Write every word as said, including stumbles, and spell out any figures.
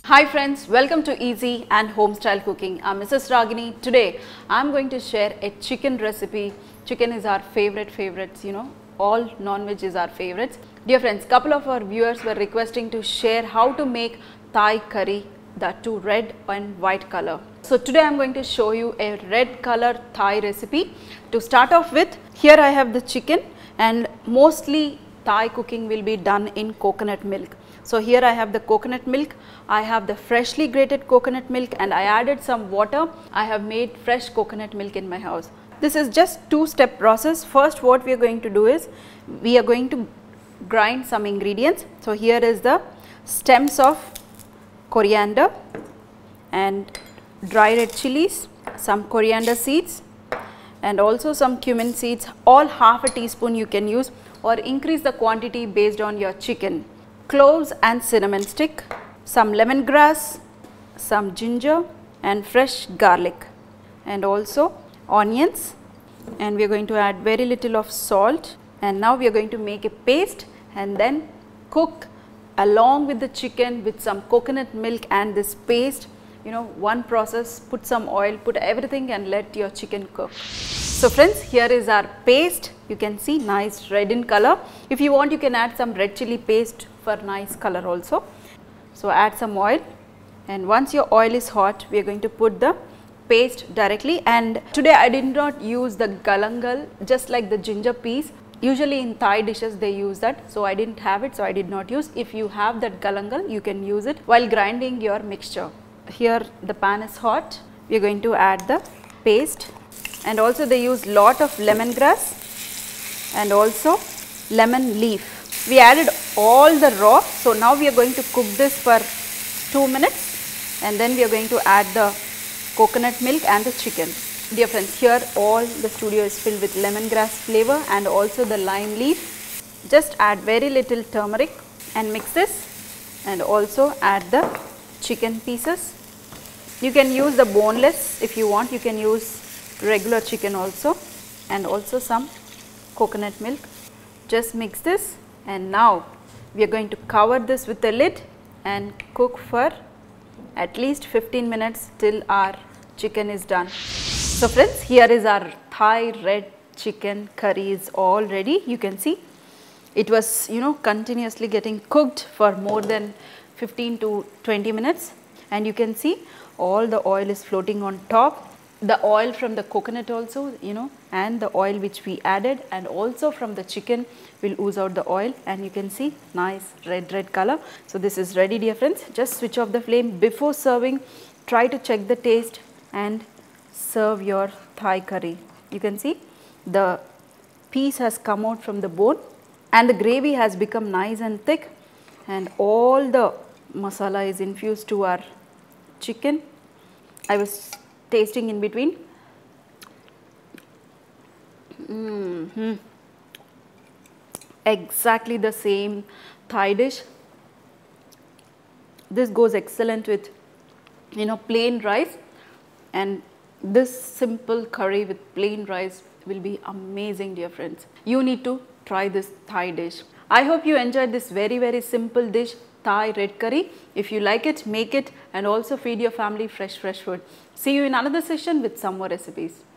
Hi friends, welcome to Easy and Home Style Cooking. I'm Missus Ragini. Today I'm going to share a chicken recipe. Chicken is our favorite favorites, you know, all non-veg is our favorites. Dear friends, couple of our viewers were requesting to share how to make Thai curry, that too red and white color. So today I'm going to show you a red color Thai recipe. To start off with, here I have the chicken, and mostly Thai cooking will be done in coconut milk. So here I have the coconut milk, I have the freshly grated coconut milk, and I added some water. I have made fresh coconut milk in my house. This is just two step process. First what we are going to do is, we are going to grind some ingredients. So here is the stems of coriander and dry red chilies, some coriander seeds and also some cumin seeds, all half a teaspoon you can use, or increase the quantity based on your chicken. Cloves and cinnamon stick, some lemongrass, some ginger and fresh garlic, and also onions, and we are going to add very little of salt. And now we are going to make a paste and then cook along with the chicken with some coconut milk and this paste. You know, one process, put some oil, put everything and let your chicken cook. So friends, here is our paste. You can see nice red in color. If you want, you can add some red chili paste for nice color also. So add some oil, and once your oil is hot, we are going to put the paste directly. And today I did not use the galangal, just like the ginger peas. Usually in Thai dishes they use that, so I didn't have it, so I did not use. If you have that galangal, you can use it while grinding your mixture. Here the pan is hot. We are going to add the paste, and also they use lot of lemongrass and also lemon leaf. We added all the raw. So now we are going to cook this for two minutes, and then we are going to add the coconut milk and the chicken. Dear friends, here all the studio is filled with lemongrass flavor and also the lime leaf. Just add very little turmeric and mix this, and also add the chicken pieces. You can use the boneless if you want, you can use regular chicken also, and also some coconut milk. Just mix this, and now we are going to cover this with a lid and cook for at least fifteen minutes till our chicken is done. So friends, here is our Thai red chicken curry is all ready. You can see it was, you know, continuously getting cooked for more than fifteen to twenty minutes, and you can see all the oil is floating on top. The oil from the coconut also, you know, and the oil which we added, and also from the chicken will ooze out the oil, and you can see nice red red color. So this is ready, dear friends. Just switch off the flame before serving. Try to check the taste and serve your Thai curry. You can see the piece has come out from the bone, and the gravy has become nice and thick, and all the masala is infused to our chicken. I was tasting in between. Mm-hmm. Exactly the same Thai dish. This goes excellent with, you know, plain rice, and this simple curry with plain rice will be amazing, dear friends. You need to try this Thai dish. I hope you enjoyed this very very simple dish, Thai red curry. If you like it, make it, and also feed your family fresh fresh food. See you in another session with some more recipes.